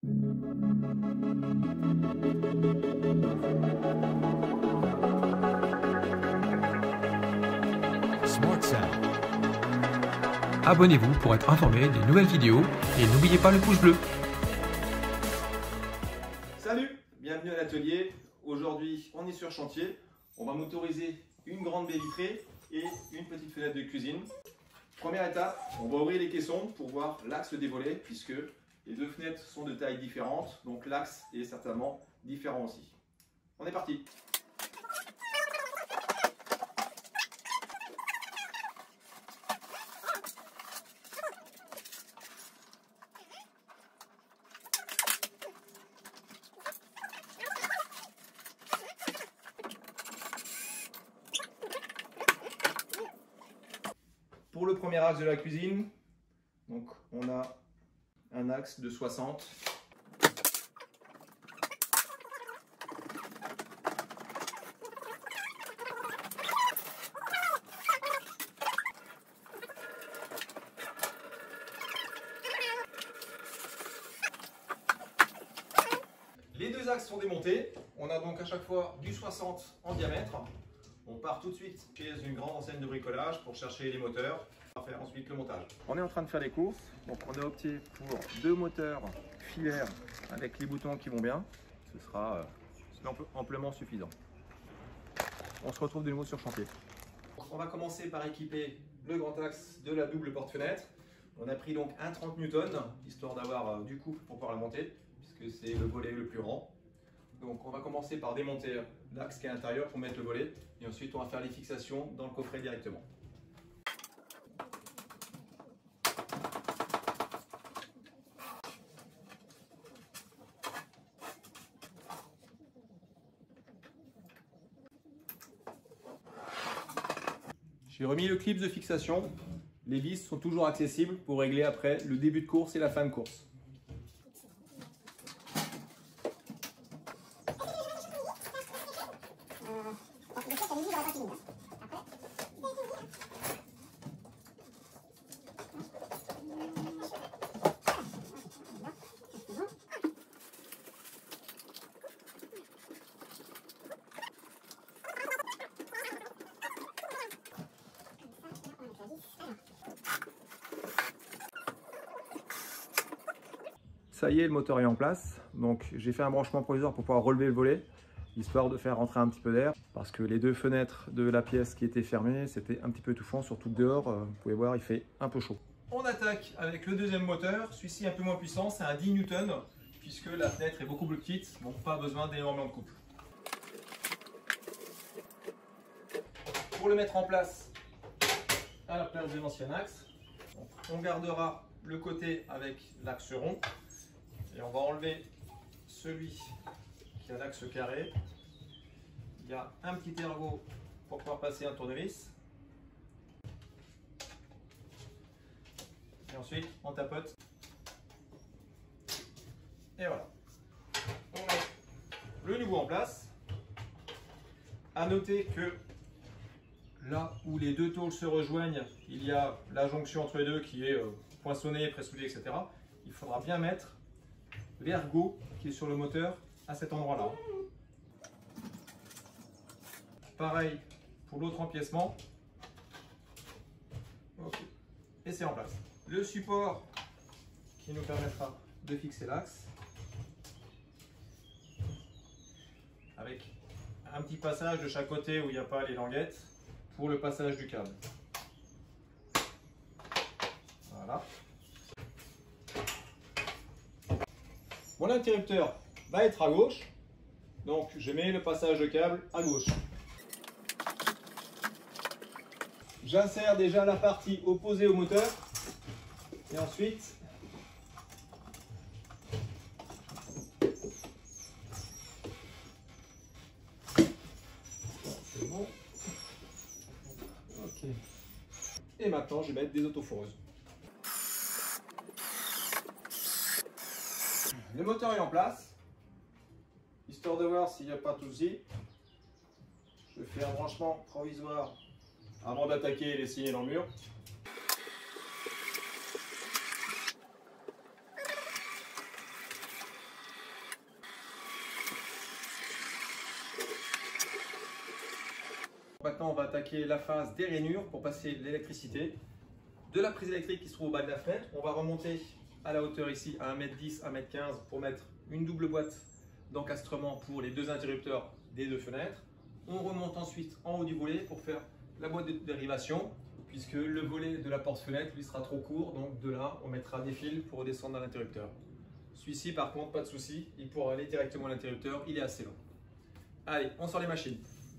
Smart Sound. Abonnez-vous pour être informé des nouvelles vidéos et n'oubliez pas le pouce bleu. Salut, bienvenue à l'atelier. Aujourd'hui, on est sur chantier. On va motoriser une grande baie vitrée et une petite fenêtre de cuisine. Première étape, on va ouvrir les caissons pour voir l'axe des volets puisque les deux fenêtres sont de tailles différentes, donc l'axe est certainement différent aussi. On est parti. Pour le premier axe de la cuisine, donc on a un axe de 60. Les deux axes sont démontés. On a donc à chaque fois du 60 en diamètre. On part tout de suite chez une grande enseigne de bricolage pour chercher les moteurs. On va faire ensuite le montage. On est en train de faire les courses. Donc on a opté pour deux moteurs filaires avec les boutons qui vont bien. Ce sera amplement suffisant. On se retrouve de nouveau sur chantier. On va commencer par équiper le grand axe de la double porte-fenêtre. On a pris donc un 30 Newton, histoire d'avoir du couple pour pouvoir la monter, puisque c'est le volet le plus grand. Donc on va commencer par démonter l'axe qui est à l'intérieur pour mettre le volet et ensuite on va faire les fixations dans le coffret directement. J'ai remis le clip de fixation. Les vis sont toujours accessibles pour régler après le début de course et la fin de course. Ça y est, le moteur est en place. Donc j'ai fait un branchement provisoire pour pouvoir relever le volet, histoire de faire rentrer un petit peu d'air, parce que les deux fenêtres de la pièce qui étaient fermées, c'était un petit peu étouffant, surtout dehors, vous pouvez voir, il fait un peu chaud. On attaque avec le deuxième moteur, celui-ci un peu moins puissant, c'est un 10 Newton, puisque la fenêtre est beaucoup plus petite, donc pas besoin d'énormément de couple. Pour le mettre en place à la place de l'ancien axe, on gardera le côté avec l'axe rond. Et on va enlever celui qui a l'axe carré. Il y a un petit ergot pour pouvoir passer un tournevis. Et ensuite, on tapote. Et voilà. On met le nouveau en place. À noter que là où les deux tôles se rejoignent, il y a la jonction entre les deux qui est poinçonnée, pressouillée, etc. Il faudra bien mettre l'ergot qui est sur le moteur à cet endroit-là. Pareil pour l'autre empiècement. Ok. Et c'est en place. Le support qui nous permettra de fixer l'axe avec un petit passage de chaque côté où il n'y a pas les languettes pour le passage du câble. Voilà. Mon interrupteur va être à gauche, donc je mets le passage de câble à gauche. J'insère déjà la partie opposée au moteur et ensuite c'est bon. Ok. Et maintenant je vais mettre des autoforeuses. Le moteur est en place. Histoire de voir s'il n'y a pas de souci, je fais un branchement provisoire avant d'attaquer et les signer dans le mur. Maintenant, on va attaquer la phase des rainures pour passer l'électricité. De la prise électrique qui se trouve au bas de la fenêtre, on va remonter à la hauteur ici à 1m10, 1m15 pour mettre une double boîte d'encastrement pour les deux interrupteurs des deux fenêtres. On remonte ensuite en haut du volet pour faire la boîte de dérivation, puisque le volet de la porte-fenêtre lui sera trop court, donc de là on mettra des fils pour redescendre dans l'interrupteur. Celui-ci par contre, pas de souci, il pourra aller directement à l'interrupteur, il est assez long. Allez, on sort les machines.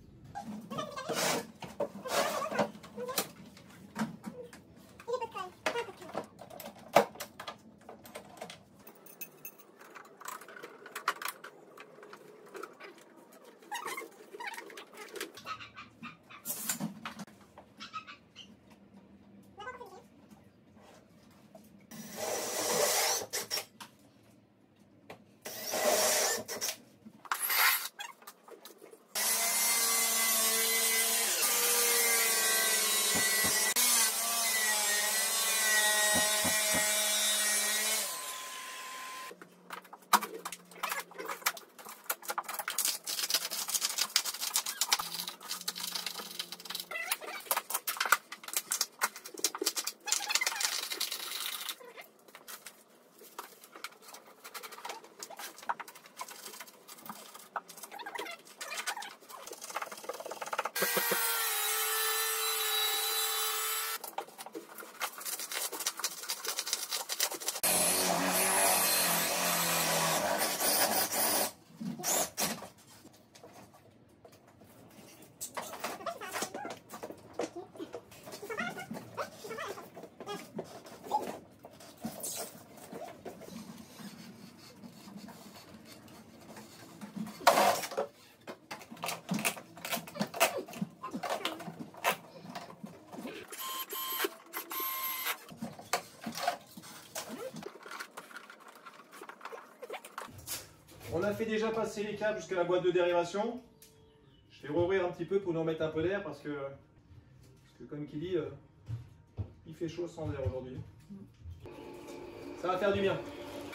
On a fait déjà passer les câbles jusqu'à la boîte de dérivation. Je vais rouvrir un petit peu pour nous remettre un peu d'air parce que comme qui dit, il fait chaud sans air aujourd'hui. Ça va faire du bien.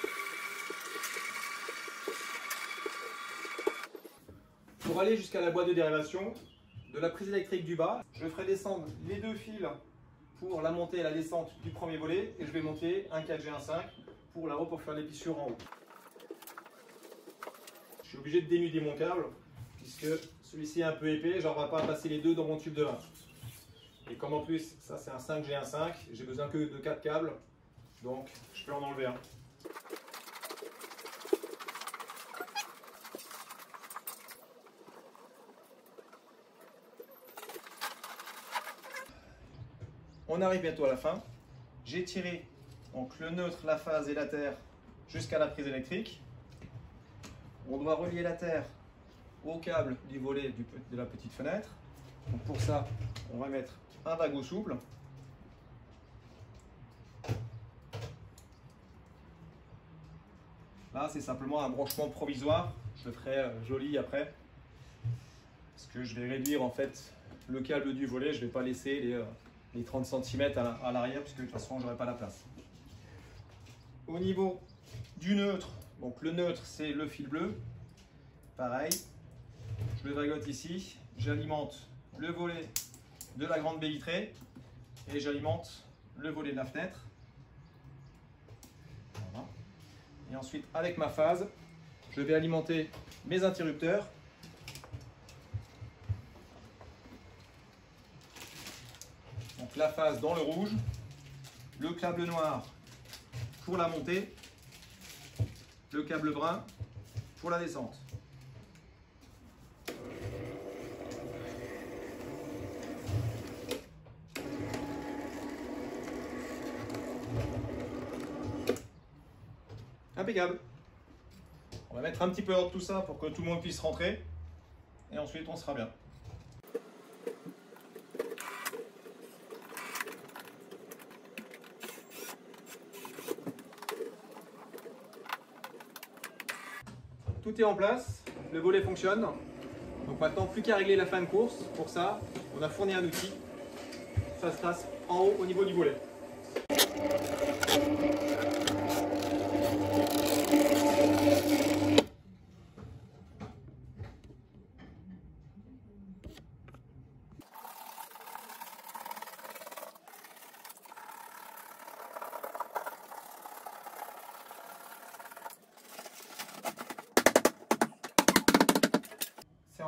Pour aller jusqu'à la boîte de dérivation, de la prise électrique du bas, je ferai descendre les deux fils pour la montée et la descente du premier volet et je vais monter un 4G1.5 pour là-haut pour faire les fissures en haut. Je suis obligé de dénuder mon câble puisque celui-ci est un peu épais, j'en vais pas passer les deux dans mon tube de 20. Et comme en plus ça c'est un 5G1.5, j'ai besoin que de 4 câbles, donc je peux en enlever un. On arrive bientôt à la fin. J'ai tiré donc le neutre, la phase et la terre jusqu'à la prise électrique. On doit relier la terre au câble du volet de la petite fenêtre. Donc pour ça, on va mettre un bagot souple. Là, c'est simplement un branchement provisoire. Je le ferai joli après. Parce que je vais réduire en fait le câble du volet. Je ne vais pas laisser les 30 cm à l'arrière, puisque de toute façon, je n'aurai pas la place. Au niveau du neutre, donc le neutre, c'est le fil bleu. Pareil, je le vagote ici. J'alimente le volet de la grande baie vitrée et j'alimente le volet de la fenêtre. Voilà. Et ensuite, avec ma phase, je vais alimenter mes interrupteurs. Donc la phase dans le rouge, le câble noir pour la montée, le câble brun pour la descente. Impeccable. On va mettre un petit peu d'ordre tout ça pour que tout le monde puisse rentrer et ensuite on sera bien. Tout est en place, le volet fonctionne. Donc maintenant plus qu'à régler la fin de course. Pour ça, on a fourni un outil. Ça se passe en haut au niveau du volet.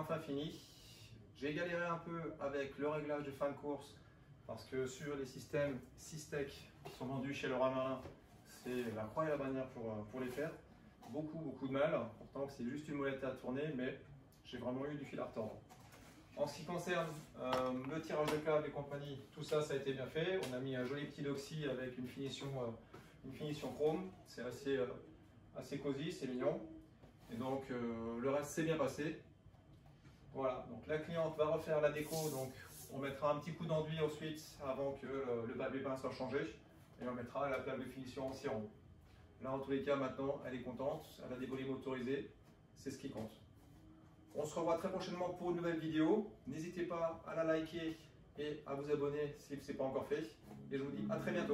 enfin fini. J'ai galéré un peu avec le réglage de fin de course parce que sur les systèmes Systech qui sont vendus chez Leroy Merlin, c'est la croix et la bannière pour les faire. Beaucoup de mal, pourtant c'est juste une molette à tourner, mais j'ai vraiment eu du fil à retordre. En ce qui concerne le tirage de câble et compagnie, tout ça, ça a été bien fait. On a mis un joli petit doxy avec une finition chrome. C'est assez cosy, c'est mignon. Et donc le reste s'est bien passé. Voilà, donc la cliente va refaire la déco, donc on mettra un petit coup d'enduit ensuite avant que le bas de bain soit changé. Et on mettra la plaque de finition en cire. Là, en tous les cas, maintenant, elle est contente, elle a des volets motorisés, c'est ce qui compte. On se revoit très prochainement pour une nouvelle vidéo. N'hésitez pas à la liker et à vous abonner si ce n'est pas encore fait. Et je vous dis à très bientôt.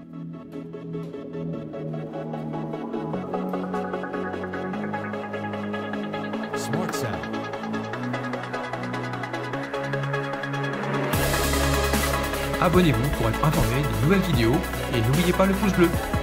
Smart Sound. Abonnez-vous pour être informé de nouvelles vidéos et n'oubliez pas le pouce bleu.